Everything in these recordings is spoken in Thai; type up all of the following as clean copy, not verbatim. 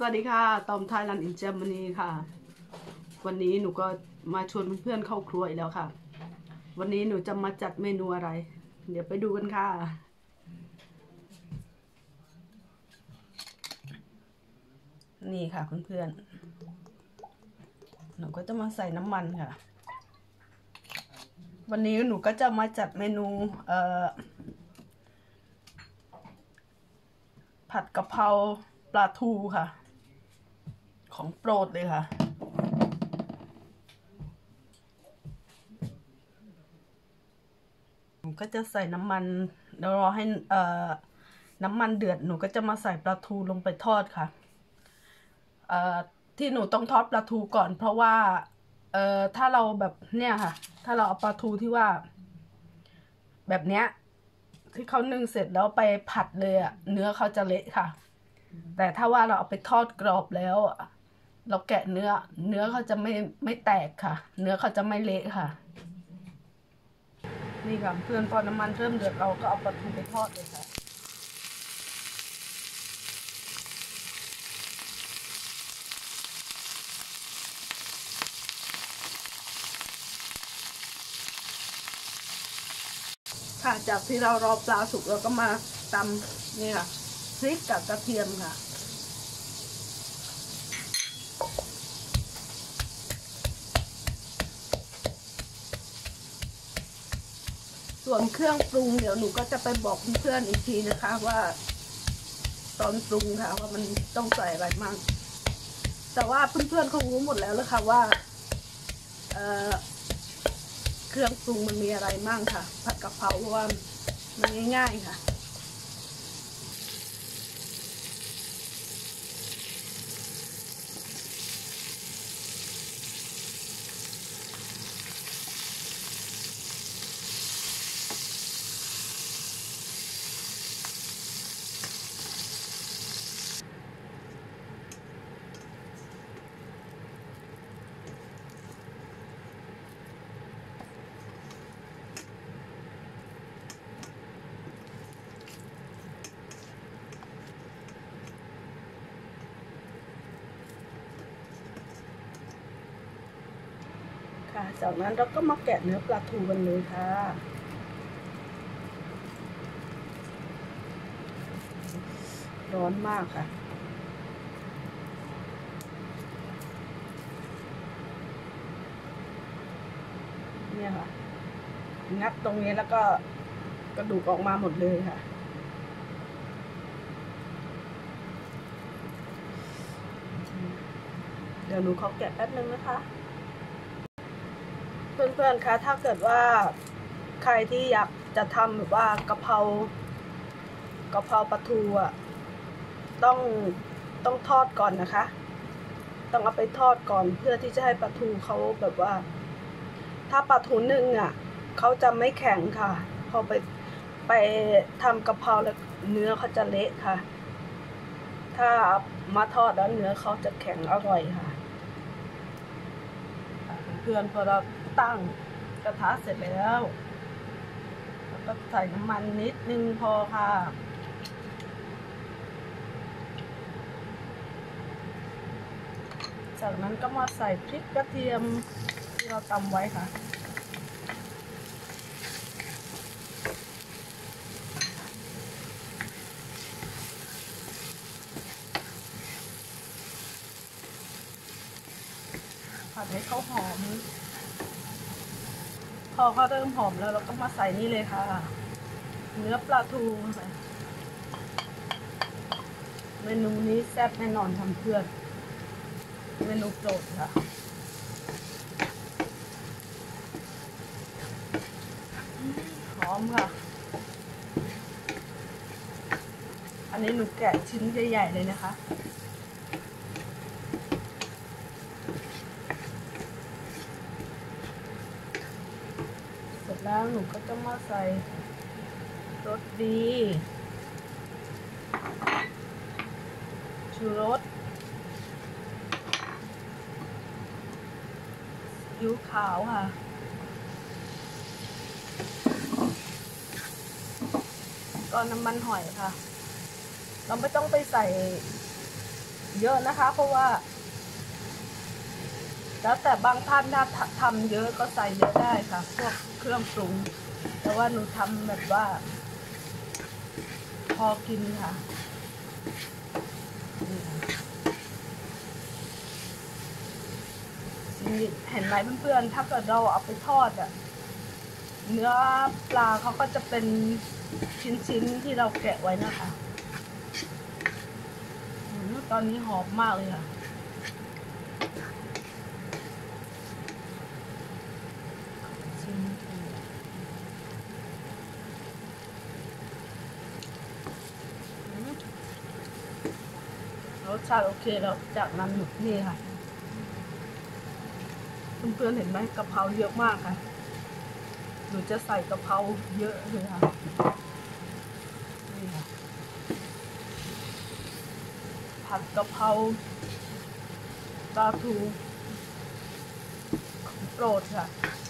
วัสดีค่ะตอมไทยแลนด์อินเจมนีค่ะวันนี้หนูก็มาชวนเพื่อนๆเข้าครัวอีกแล้วค่ะวันนี้หนูจะมาจัดเมนูอะไรเดี๋ยวไปดูกันค่ะนี่ค่ะเพื่อนๆหนูก็จะมาใส่น้ำมันค่ะวันนี้หนูก็จะมาจัดเมนูผัดกะเพราปลาทูค่ะของโปรดเลยค่ะหนูก็จะใส่น้ำมันเดี๋ยวรอให้น้ำมันเดือดหนูก็จะมาใส่ปลาทูลงไปทอดค่ะที่หนูต้องทอดปลาทูก่อนเพราะว่าถ้าเราแบบเนี่ยค่ะถ้าเราเอาปลาทูที่ว่าแบบเนี้ยที่เขานึ่งเสร็จแล้วไปผัดเลยอะเนื้อเขาจะเละค่ะแต่ถ้าว่าเราเอาไปทอดกรอบแล้วเราแกะเนื้อเขาจะไม่แตกค่ะเนื้อเขาจะไม่เละค่ะนี่ค่ะเพื่อนพอน้ำมันเริ่มเดือดเราก็เอาปลาทูไปทอดเลยค่ะค่ะจากที่เรารอปลาสุกเราก็มาตำนี่ค่ะพริกกับกระเทียมค่ะส่วนเครื่องปรุงเดี๋ยวหนูก็จะไปบอกเพื่อนๆอีกทีนะคะว่าตอนปรุงค่ะว่ามันต้องใส่อะไรมั่งแต่ว่าเพื่อนๆคงรู้หมดแล้วค่ะว่าเครื่องปรุงมันมีอะไรมั่งค่ะผัดกะเพราเพราะว่ามันง่ายๆค่ะจากนั้นเราก็มาแกะเนื้อปลาทูกันเลยค่ะร้อนมากค่ะเนี่ยค่ะงัดตรงนี้แล้วก็กระดูกออกมาหมดเลยค่ะเดี๋ยวหนูขอแกะแป๊บนึงนะคะเพื่อนๆคะถ้าเกิดว่าใครที่อยากจะทำแบบว่ากะเพราปลาทูอ่ะต้องทอดก่อนนะคะต้องเอาไปทอดก่อนเพื่อที่จะให้ปลาทูเขาแบบว่าถ้าปลาทูนึ่งอ่ะเขาจะไม่แข็งค่ะพอไปทำกะเพราแล้วเนื้อเขาจะเละค่ะถ้ามาทอดแล้วเนื้อเขาจะแข็งอร่อยค่ะเพื่อนพอเราตั้งกระทะเสร็จแล้วก็ใส่น้ำมันนิดนึงพอค่ะจากนั้นก็มาใส่พริกกระเทียมที่เราตำไว้ค่ะผัดให้เขาหอมพอเขาเริ่มหอมแล้วเราก็มาใส่นี่เลยค่ะเนื้อปลาทูเมนูนี้แซ่บแน่นอนทำเพื่อนเมนูโปรดค่ะหอมค่ะอันนี้หนูแกะชิ้นใหญ่ๆเลยนะคะเสร็จแล้วหนูก็จะมาใส่รสดีชูรสซีอิ๊วขาวค่ะก็น้ำมันหอยค่ะเราไม่ต้องไปใส่เยอะนะคะเพราะว่าแล้วแต่บางท่านถ้าทำเยอะก็ใส่เยอะได้ค่ะพวกเครื่องปรุงแต่ว่าหนูทำแบบว่าพอกินค่ะนี่เห็นไหมเพื่อนๆถ้าเกิดเราเอาไปทอดอ่ะเนื้อปลาเขาก็จะเป็นชิ้นๆที่เราแกะไว้นะคะตอนนี้หอมมากเลยค่ะรสชาติโอเคแล้วจากนั้นนี่ค่ะเพื่อนๆเห็นไหมกะเพราเยอะมากค่ะหนูจะใส่กะเพราเยอะเลยค่ะนี่ค่ะผัดกะเพราปลาทูของโปรดค่ะ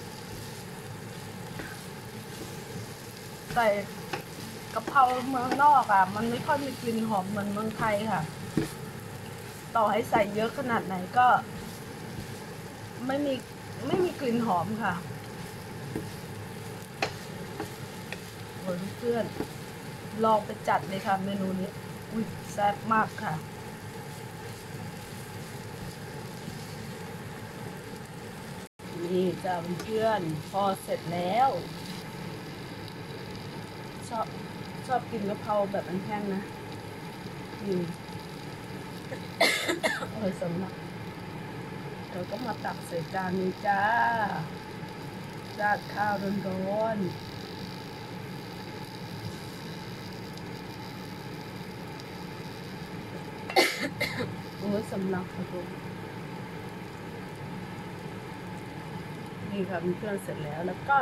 ใส่กะเพราเมืองนอกอ่ะมันไม่ค่อยมีกลิ่นหอมเหมือนเมืองไทยค่ะต่อให้ใส่เยอะขนาดไหนก็ไม่มีกลิ่นหอมค่ะโอ้ยเพื่อนลองไปจัดเลยค่ะเมนูนี้อุ้ยแซ่บมากค่ะนี่จ้าเพื่อนพอเสร็จแล้วชอบกินกะเพราแบบแห้งๆนะโอ้ยสำลักเราก็มาตักใส่จานนี้จ้าราดข้าวร้อนๆโอ้ยสำลักค่ะทุกนี่ค่ะเพื่อนเสร็จแล้วแล้วก็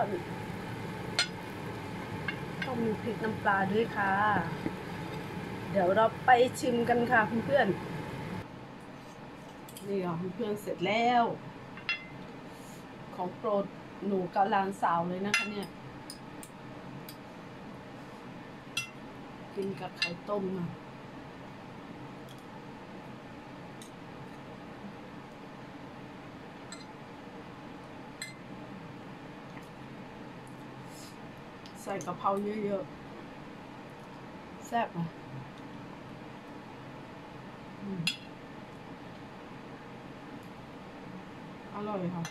ต้องมีพริกน้ำปลาด้วยค่ะเดี๋ยวเราไปชิมกันค่ะเพื่อนๆนี่ค่ะเพื่อนเสร็จแล้วของโปรดหนูกับหลานสาวเลยนะคะเนี่ยกินกับไข่ต้มค่ะใส่กะเพราเยอะๆแซ่บอ่ะอร่อยค่ะ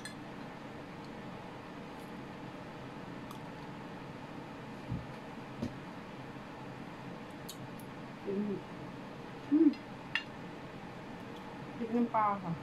พริกน้ำปลาค่ะ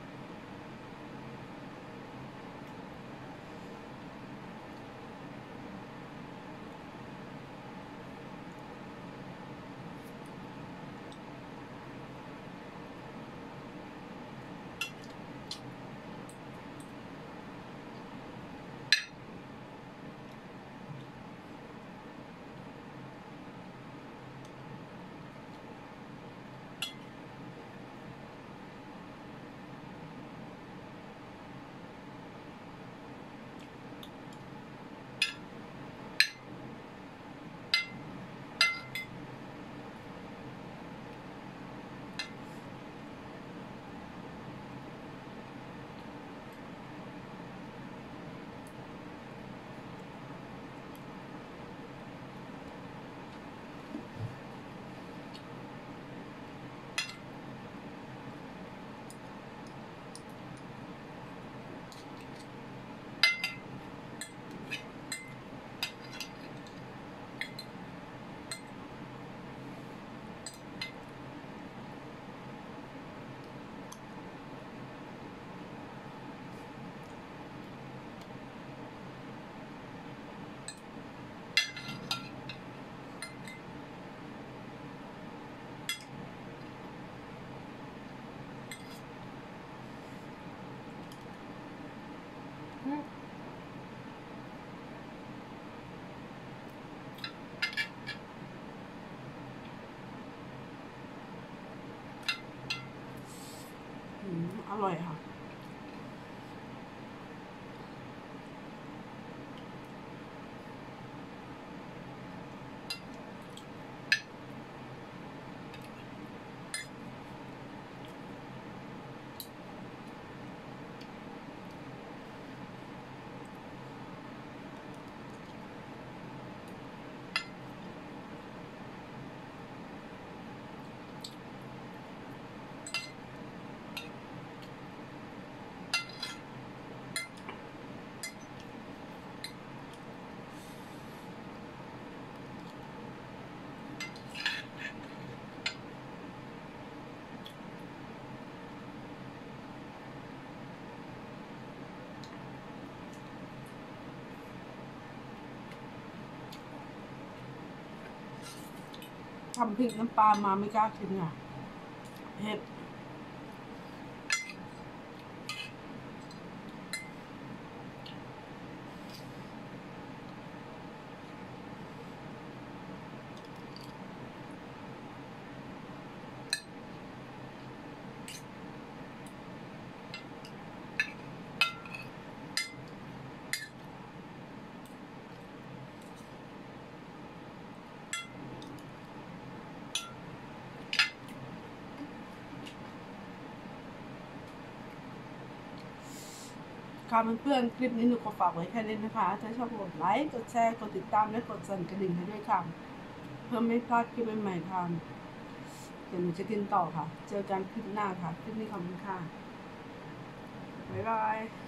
อร่อยค่ะทำพริกน้ำปลามาไม่กล้ากินอ่ะเผ็ดค่ะเพื่อนๆคลิปนี้หนูขอฝากไว้แค่นี้นะคะถ้าชอบกดไลค์กดแชร์กดติดตามและกดสั่นกระดิ่งให้ด้วยค่ะเพื่อไม่พลาดคลิปใหม่ๆค่ะเดี๋ยวหนูจะกินต่อค่ะเจอกันคลิปหน้าค่ะคลิปนี้ขอบคุณค่ะบ๊ายบาย